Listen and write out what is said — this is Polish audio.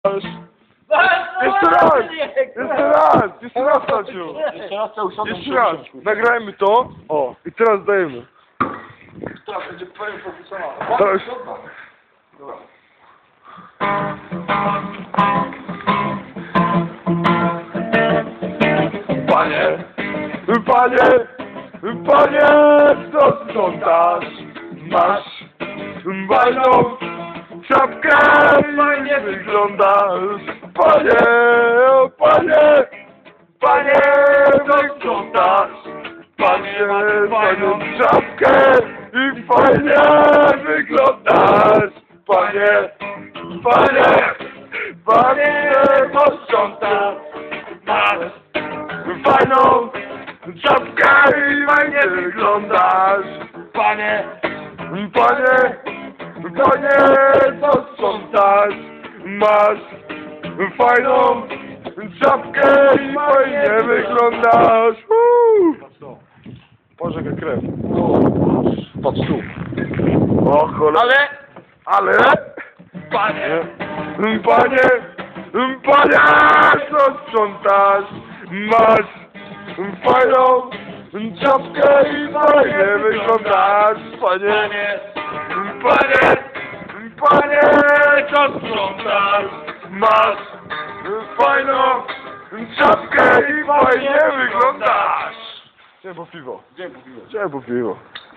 Jeszcze raz, Stasiu. Jeszcze raz, nagrajmy to, o, i teraz dajemy. Teraz będzie pełen profesjonal. Teraz. Panie, co sprzątasz? Masz fajną czapkę, fajnie wyglądasz. Panie, co sprzątasz? Panie, fajną czapkę i fajnie wyglądasz. Panie, co sprzątasz? Masz fajną czapkę i fajnie wyglądasz. Panie, co sprzątasz? Masz fajną czapkę i fajnie wyglądasz. Pożegaj krew. Patrz tu. O cholera. Ale? Panie, co sprzątasz? Masz fajną czapkę i fajnie wyglądasz. Panie, co sprzątasz? Masz fajną czapkę i fajnie wyglądasz. Gdzie po piwo? Gdzie mówiłem? Gdzie po piwo?